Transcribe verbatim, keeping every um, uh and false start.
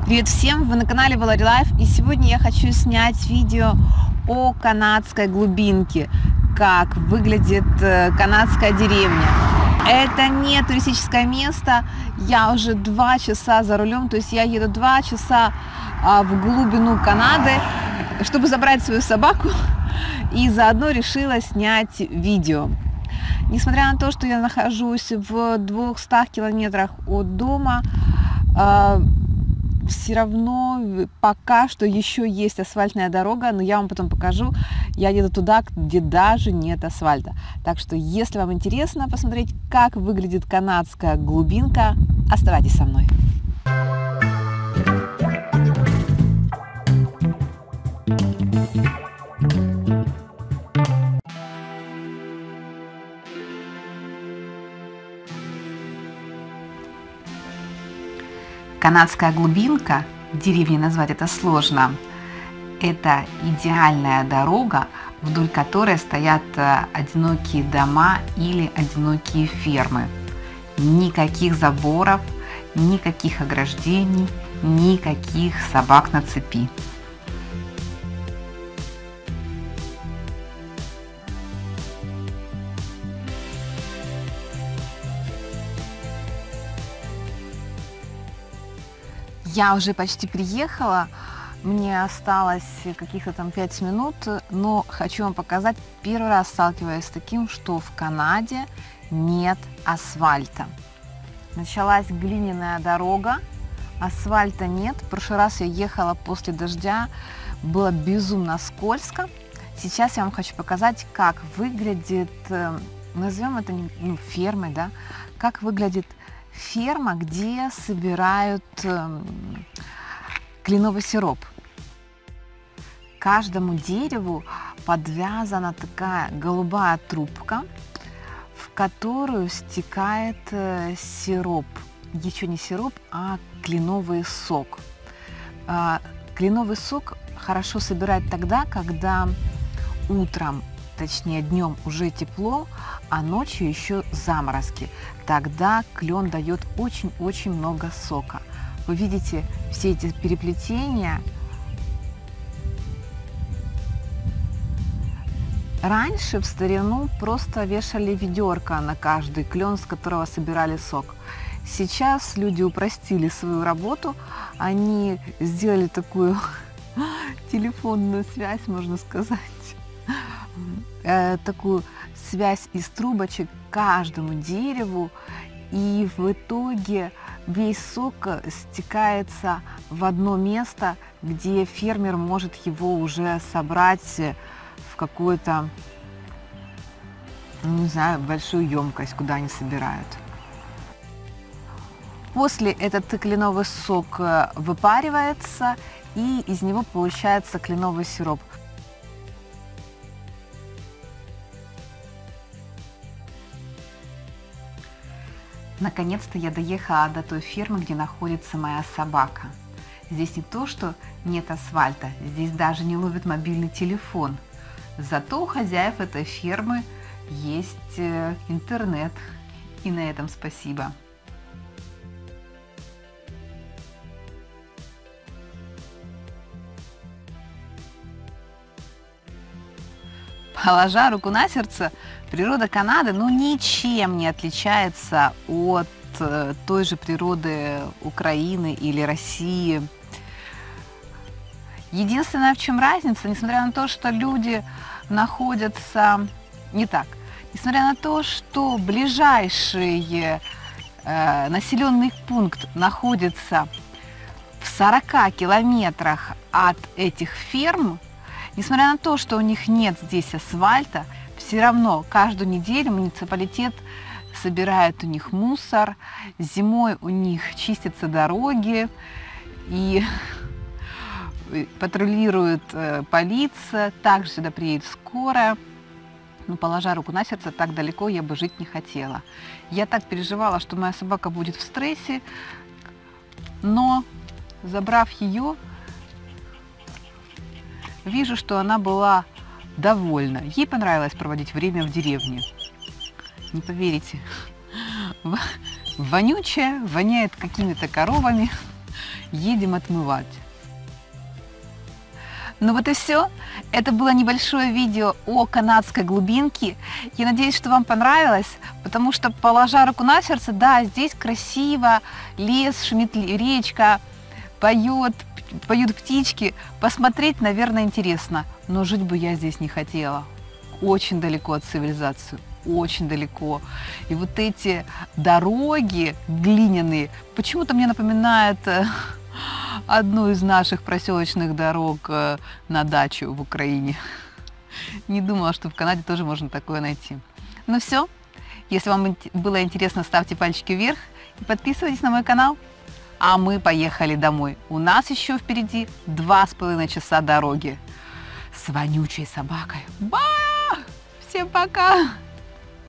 Привет всем! Вы на канале Valery Life, и сегодня я хочу снять видео о канадской глубинке, как выглядит канадская деревня. Это не туристическое место, я уже два часа за рулем, то есть я еду два часа в глубину Канады, чтобы забрать свою собаку, и заодно решила снять видео. Несмотря на то, что я нахожусь в двухстах километрах от дома, все равно пока что еще есть асфальтная дорога, но я вам потом покажу. Я еду туда, где даже нет асфальта. Так что, если вам интересно посмотреть, как выглядит канадская глубинка, оставайтесь со мной. Канадская глубинка, деревней назвать это сложно, это идеальная дорога, вдоль которой стоят одинокие дома или одинокие фермы. Никаких заборов, никаких ограждений, никаких собак на цепи. Я уже почти приехала, мне осталось каких-то там пять минут, но хочу вам показать, первый раз сталкиваюсь с таким, что в Канаде нет асфальта. Началась глиняная дорога, асфальта нет. В прошлый раз я ехала после дождя, было безумно скользко. Сейчас я вам хочу показать, как выглядит, назовем это ну, фермой, да, как выглядит ферма, где собирают э, кленовый сироп. Каждому дереву подвязана такая голубая трубка, в которую стекает э, сироп. Еще не сироп, а кленовый сок. Э, кленовый сок хорошо собирать тогда, когда утром, точнее днем уже тепло, а ночью еще заморозки. Тогда клен дает очень-очень много сока. Вы видите все эти переплетения. Раньше в старину просто вешали ведерко на каждый клен, с которого собирали сок. Сейчас люди упростили свою работу, они сделали такую телефонную связь, можно сказать, такую связь из трубочек к каждому дереву, и в итоге весь сок стекается в одно место, где фермер может его уже собрать в какую-то, не знаю, большую емкость, куда они собирают. После этот кленовый сок выпаривается, и из него получается кленовый сироп. Наконец-то я доехала до той фермы, где находится моя собака. Здесь не то, что нет асфальта, здесь даже не ловит мобильный телефон. Зато у хозяев этой фермы есть интернет, и на этом спасибо. Положа руку на сердце, природа Канады ну, ничем не отличается от э, той же природы Украины или России. Единственное, в чем разница, несмотря на то, что люди находятся не так, несмотря на то, что ближайший э, населенный пункт находится в сорока километрах от этих ферм, несмотря на то, что у них нет здесь асфальта, все равно каждую неделю муниципалитет собирает у них мусор, зимой у них чистятся дороги, и патрулирует полиция, также сюда приедет скорая. Но, положа руку на сердце, так далеко я бы жить не хотела. Я так переживала, что моя собака будет в стрессе, но, забрав ее, вижу, что она была довольна. Ей понравилось проводить время в деревне. Не поверите, вонючая, воняет какими-то коровами. едем отмывать. Ну вот и все. Это было небольшое видео о канадской глубинке. Я надеюсь, что вам понравилось, потому что, положа руку на сердце, да, здесь красиво, лес, шумит речка, поет, поют птички. Посмотреть, наверное, интересно, но жить бы я здесь не хотела. Очень далеко от цивилизации, очень далеко. И вот эти дороги глиняные почему-то мне напоминают одну из наших проселочных дорог на дачу в Украине. Не думала, что в Канаде тоже можно такое найти. Ну все, если вам было интересно, ставьте пальчики вверх и подписывайтесь на мой канал. А мы поехали домой. У нас еще впереди два с половиной часа дороги с вонючей собакой. Ба! Всем пока!